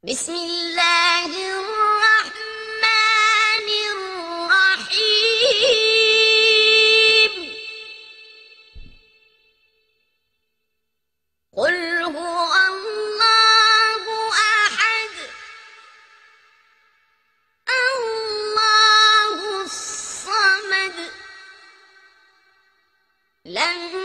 بسم الله الرحمن الرحيم. قل هو الله أحد الله الصمد لم